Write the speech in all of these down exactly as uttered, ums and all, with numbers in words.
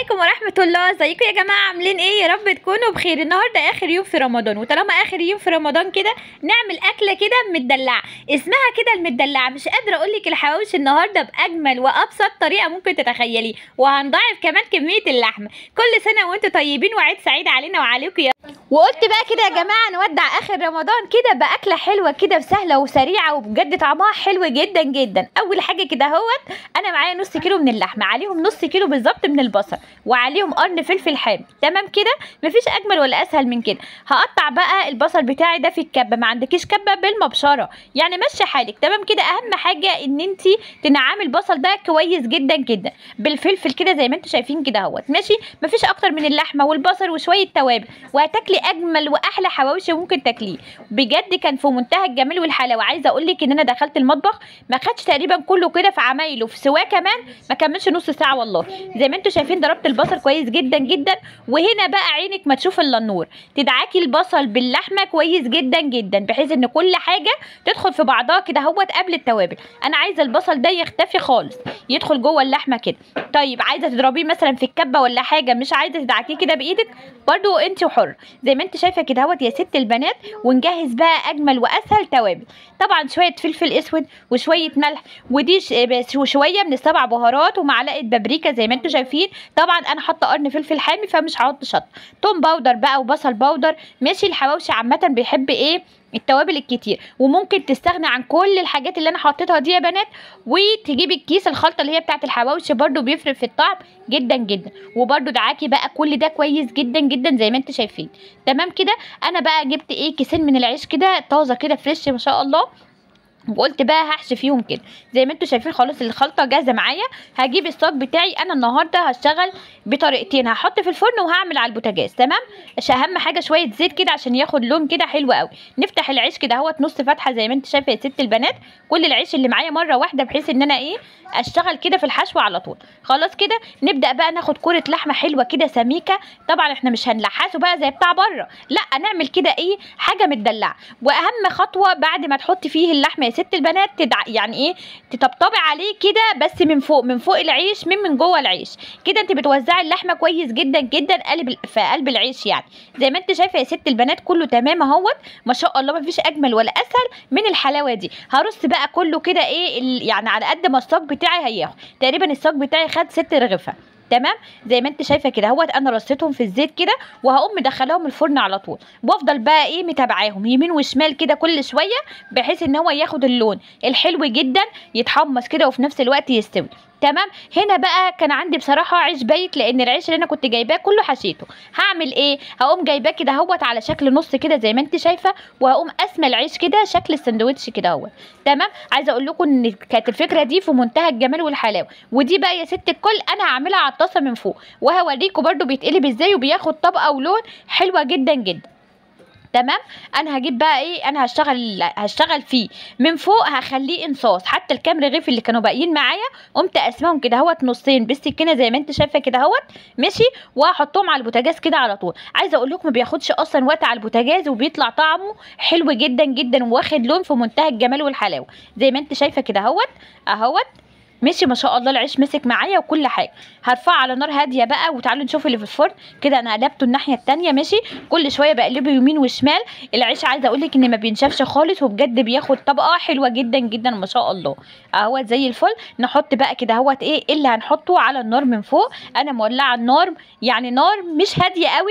عليكم ورحمة الله. ازيكم يا جماعة؟ عاملين ايه؟ يا رب تكونوا بخير. النهاردة اخر يوم في رمضان، وطالما اخر يوم في رمضان كده نعمل اكلة كده مدلعة، اسمها كده المدلعة. مش قادرة اقولك الحواوشي النهاردة باجمل وابسط طريقة ممكن تتخيليه، وهنضاعف كمان كمية اللحمة. كل سنة وانتم طيبين وعيد سعيد علينا وعليكم يا رب. وقلت بقى كده يا جماعة نودع اخر رمضان كده باكلة حلوة كده وسهلة وسريعة وبجد طعمها حلو جدا جدا. اول حاجة كده اهوت انا معايا نص كيلو من اللحمة، عليهم نص كيلو بالظبط من البصل، وعليهم قرن فلفل حامي. تمام كده، مفيش اجمل ولا اسهل من كده. هقطع بقى البصل بتاعي ده في الكبه، ما عندكيش كبه بالمبشره يعني مشي حالك. تمام كده، اهم حاجه ان انت تنعمي البصل ده كويس جدا جدا بالفلفل كده زي ما انتم شايفين كده اهوت. ماشي، مفيش اكتر من اللحمه والبصل وشويه توابل، وهتاكلي اجمل واحلى حواوشي ممكن تاكليه. بجد كان في منتهى الجمال والحلاوه. عايزه اقول لك ان انا دخلت المطبخ ما خدش تقريبا كله كده في عمايله، في سواه كمان ما كملش نص ساعه والله. زي ما انتم شايفين ضربت البصل كويس جدا جدا، وهنا بقى عينك ما تشوف الا النور. تدعكي البصل باللحمه كويس جدا جدا بحيث ان كل حاجه تدخل في بعضها كده اهوت قبل التوابل. انا عايزه البصل ده يختفي خالص، يدخل جوه اللحمه كده. طيب عايزه تضربيه مثلا في الكبه ولا حاجه، مش عايزه تدعكيه كده بايدك، برضو انت وحره زي ما انت شايفه كده اهوت يا ست البنات. ونجهز بقى اجمل واسهل توابل. طبعا شويه فلفل اسود وشويه ملح، ودي وشويه من السبع بهارات ومعلقه بابريكا زي ما انتم شايفين. طبعا انا حاطه قرن فلفل حامي فمش هحط شطه. توم باودر بقى وبصل باودر. ماشي، الحواوشي عامه بيحب ايه؟ التوابل الكتير. وممكن تستغنى عن كل الحاجات اللي انا حطيتها دي يا بنات، وتجيبي الكيس الخلطه اللي هي بتاعه الحواوشي، برده بيفرق في الطعم جدا جدا. وبرده دعاكي بقى كل ده كويس جدا جدا زي ما انتم شايفين. تمام كده، انا بقى جبت ايه كيسين من العيش كده طازه كده فريش ما شاء الله، وقلت بقى هحشي فيهم كده زي ما انتم شايفين. خلاص الخلطه جاهزه معايا. هجيب الصاج بتاعي. انا النهارده هشتغل بطريقتين، هحط في الفرن وهعمل على البوتاجاز. تمام، مش اهم حاجه شويه زيت كده عشان ياخد لون كده حلو قوي. نفتح العيش كده اهوت نص فتحه زي ما انت شايفه يا ست البنات. كل العيش اللي معايا مره واحده بحيث ان انا ايه اشتغل كده في الحشو على طول. خلاص كده نبدا بقى ناخد كوره لحمه حلوه كده سميكه. طبعا احنا مش هنلحسه بقى زي بتاع بره، لا نعمل كده ايه حاجه مدلعه. واهم خطوه بعد ما تحطي فيه اللحمه يا ست البنات تدع... يعني ايه تطبطبي عليه كده بس من فوق، من فوق العيش من من جوه العيش كده. انت بتوزعي اللحمه كويس جدا جدا قلب في قلب العيش يعني زي ما انت شايفه يا ست البنات. كله تمام اهوت ما شاء الله، ما فيش اجمل ولا اسهل من الحلاوه دي. هرص بقى كله كده ايه يعني على قد ما الصاج بتاعي هياخد. تقريبا الصاج بتاعي خد ست رغيفه. تمام، زي ما انت شايفه كده اهوت. انا رصيتهم في الزيت كده وهقوم مدخلاهم الفرن على طول، وافضل بقى ايه متابعاهم يمين وشمال كده كل شويه بحيث ان هو ياخد اللون الحلو جدا، يتحمص كده وفي نفس الوقت يستوي. تمام، هنا بقى كان عندي بصراحه عيش بايت لان العيش اللي انا كنت جايباه كله حشيته. هعمل ايه؟ هقوم جايباه كده اهوت على شكل نص كده زي ما انت شايفه، وهقوم قاسمه العيش كده شكل الساندوتش كده اهوت. تمام، عايزه اقول لكم ان كانت الفكره دي في منتهى الجمال والحلاوه. ودي بقى يا ست الكل انا هعملها على الطاسه من فوق، وهوريكم برده بيتقلب ازاي وبياخد طبقه ولون حلوه جدا جدا. تمام، انا هجيب بقى ايه انا هشتغل هشتغل فيه من فوق، هخليه انصاص. حتى الكام رغيف اللي كانوا باقيين معايا قمت اقسمهم كده اهوت نصين بالسكينه زي ما انت شايفه كده اهوت. ماشي، وهحطهم على البوتاجاز كده على طول. عايزه اقول لكم ما بياخدش اصلا وقت على البوتاجاز وبيطلع طعمه حلو جدا جدا واخد لون في منتهى الجمال والحلاوه زي ما انت شايفه كده اهوت اهوت. ماشي ما شاء الله، العيش مسك معايا وكل حاجه. هرفعه على نار هاديه بقى وتعالوا نشوف اللي في الفرن كده. انا قلبته الناحيه الثانيه. ماشي، كل شويه بقلبه يمين وشمال. العيش عايزه اقول لك ان ما بينشفش خالص وبجد بياخد طبقه حلوه جدا جدا ما شاء الله اهوت زي الفل. نحط بقى كده اهوت ايه اللي هنحطه على النار من فوق. انا مولعه النار يعني نار مش هاديه قوي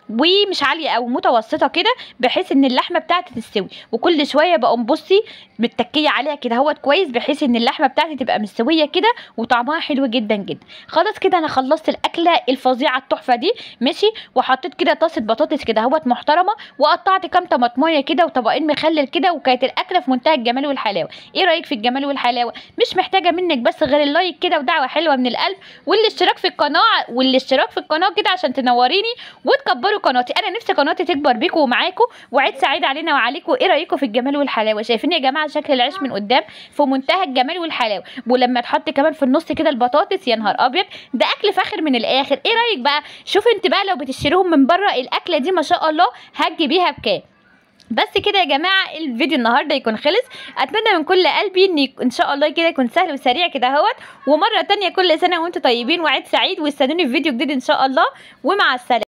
ومش عاليه قوي، متوسطه كده بحيث ان اللحمه بتاعتي تستوي. وكل شويه بقوم بصي متكيه عليها كده اهوت كويس بحيث ان اللحمه بتاعتي تبقى مستويه كده وطعمها حلو جدا جدا. خلاص كده انا خلصت الاكله الفظيعه التحفه دي. ماشي، وحطيت كده طاسه بطاطس كده اهوت محترمه، وقطعت كام طماطمايه كده وطبقين مخلل كده، وكانت الاكله في منتهى الجمال والحلاوه. ايه رايك في الجمال والحلاوه؟ مش محتاجه منك بس غير اللايك كده ودعوه حلوه من القلب، والاشتراك في القناه والاشتراك في القناه كده عشان تنوريني وتكبروا قناتي. انا نفسي قناتي تكبر بيكم ومعاكم، وعيد سعيد علينا وعليكم. ايه رايكم في الجمال والحلاوه؟ شايفين يا جماعه شكل العيش من قدام في منتهى الجمال والحلاوه، ولما تحط كمان في النص كده البطاطس يا نهار ابيض، ده اكل فاخر من الاخر. ايه رايك بقى؟ شوف انت بقى لو بتشتريهم من بره الاكله دي ما شاء الله هتجيبيها بكام؟ بس كده يا جماعه الفيديو النهارده يكون خلص. اتمنى من كل قلبي ان ان شاء الله كده يكون سهل وسريع كده اهوت. ومره تانية كل سنه وانتم طيبين وعيد سعيد، واستنوني في فيديو جديد ان شاء الله، ومع السلامه.